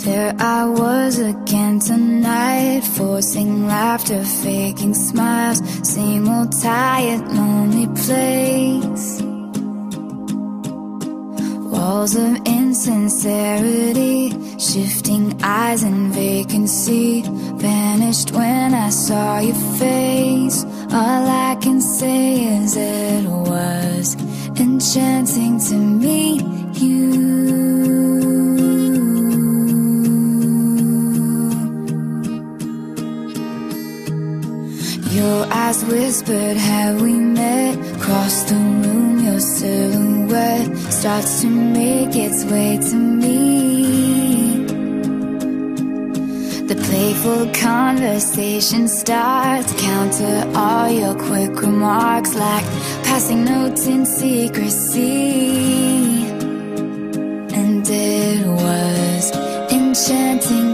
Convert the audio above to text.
There I was again tonight, forcing laughter, faking smiles. Same old tired, lonely place. Walls of insincerity, shifting eyes and vacancy. Vanished when I saw your face. All I can say is it was enchanting to meet you. Your eyes whispered, have we met? Across the room, your silhouette starts to make its way to me. The playful conversation starts, counter all your quick remarks like passing notes in secrecy. And it was enchanting